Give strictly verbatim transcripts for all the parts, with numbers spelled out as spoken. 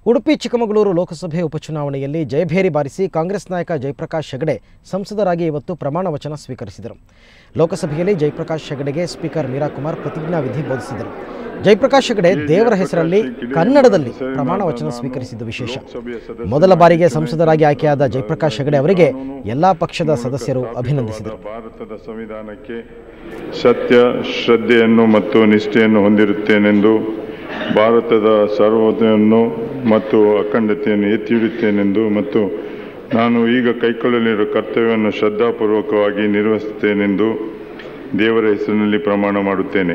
ಉಡುಪಿ ಚಿಕ್ಕಮಗಳೂರು ಲೋಕಸಭೆ ಉಪಚುನಾವಣೆಯಲ್ಲಿ ಜಯಭೇರಿ ಬಾರಿಸಿ ಕಾಂಗ್ರೆಸ್ ನಾಯಕ ಜಯಪ್ರಕಾಶ್ ಹೆಗಡೆ ಸಂಸದರಾಗಿ ಇವತ್ತು ಪ್ರಮಾಣ ವಚನ ಸ್ವೀಕರಿಸಿದರು. ಲೋಕಸಭೆಯಲ್ಲಿ ಜಯಪ್ರಕಾಶ್ ಹೆಗಡೆಗೆ ಸ್ಪೀಕರ್ ಮೀರಾ ಕುಮಾರ್ ಪ್ರತಿಜ್ಞಾ ವಿಧಿ ಬೋಧಿಸಿದರು. ಜಯಪ್ರಕಾಶ್ ಹೆಗಡೆ ದೇವರ ಹೆಸರಲ್ಲಿ ಕನ್ನಡದಲ್ಲಿ ಪ್ರಮಾಣ ವಚನ ಸ್ವೀಕರಿಸಿದ್ದು ವಿಶೇಷ. ಮೊದಲ ಬಾರಿಗೆ ಸಂಸದರಾಗಿ ಆಯ್ಕೆಯಾದ ಜಯಪ್ರಕಾಶ್ ಹೆಗಡೆ ಅವರಿಗೆ ಎಲ್ಲಾ ಪಕ್ಷದ ಸದಸ್ಯರು ಅಭಿನಂದಿಸಿದರು. ಭಾರತದ ಸಂವಿಧಾನಕ್ಕೆ ಸತ್ಯ, ಶ್ರದ್ಧೆಯನ್ನು ಮತ್ತು ನಿಷ್ಠೆಯನ್ನು ಹೊಂದಿರುತ್ತೇನೆಂದು, ಭಾರತದ ಸಾರ್ವಭೌಮತೆಯನ್ನು ಮತ್ತು ಅಖಂಡತೆಯನ್ನು ಎತ್ತಿ ಹಿಡಿಯುತ್ತೇನೆಂದು ಮತ್ತು ನಾನು ಈಗ ಕೈಗೊಳ್ಳಲಿರುವ ಕರ್ತವ್ಯವನ್ನು ಶ್ರದ್ಧಾಪೂರ್ವಕವಾಗಿ ನಿರ್ವಹಿಸುತ್ತೇನೆಂದು ದೇವರ ಹೆಸರಿನಲ್ಲಿ ಪ್ರಮಾಣ ಮಾಡುತ್ತೇನೆ.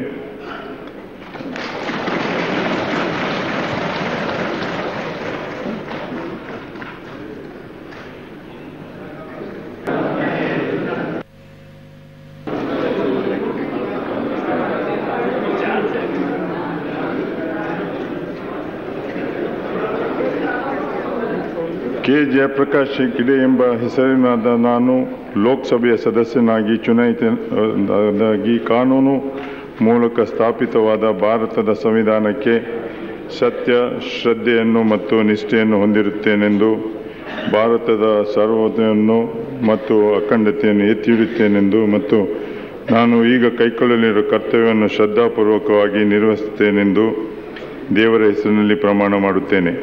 ಕೆ ಜಯಪ್ರಕಾಶ್ ಹೆಗಡೆ ಎಂಬ ಹೆಸರಿನಾದ ನಾನು ಲೋಕಸಭೆಯ ಸದಸ್ಯನಾಗಿ ಚುನಾಯಿತನಾಗಿ ಕಾನೂನು ಮೂಲಕ ಸ್ಥಾಪಿತವಾದ ಭಾರತದ ಸಂವಿಧಾನಕ್ಕೆ ಸತ್ಯ, ಶ್ರದ್ಧೆಯನ್ನು ಮತ್ತು ನಿಷ್ಠೆಯನ್ನು ಹೊಂದಿರುತ್ತೇನೆಂದು, ಭಾರತದ ಸಾರ್ವಭೌಮತೆಯನ್ನು ಮತ್ತು ಅಖಂಡತೆಯನ್ನು ಎತ್ತಿ ಹಿಡಿಯುತ್ತೇನೆಂದು ಮತ್ತು ನಾನು ಈಗ ಕೈಗೊಳ್ಳಲಿರುವ ಕರ್ತವ್ಯವನ್ನು ಶ್ರದ್ಧಾಪೂರ್ವಕವಾಗಿ ನಿರ್ವಹಿಸುತ್ತೇನೆಂದು ದೇವರ ಹೆಸರಿನಲ್ಲಿ ಪ್ರಮಾಣ ಮಾಡುತ್ತೇನೆ.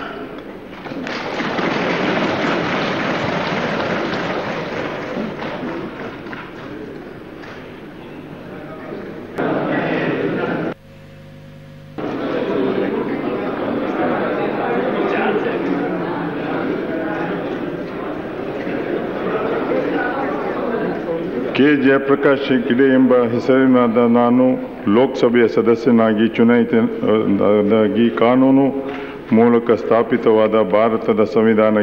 ಕೆ ಜಯಪ್ರಕಾಶ್ ಹೆಗಡೆ ಎಂಬ ಹೆಸರಿನಾದ ನಾನು ಲೋಕಸಭೆಯ ಸದಸ್ಯನಾಗಿ ಚುನಾಯಿತನಾಗಿ ಕಾನೂನು ಮೂಲಕ ಸ್ಥಾಪಿತವಾದ ಭಾರತದ ಸಂವಿಧಾನ